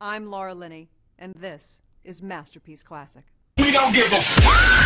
I'm Laura Linney, and this is Masterpiece Classic. We don't give a fuck.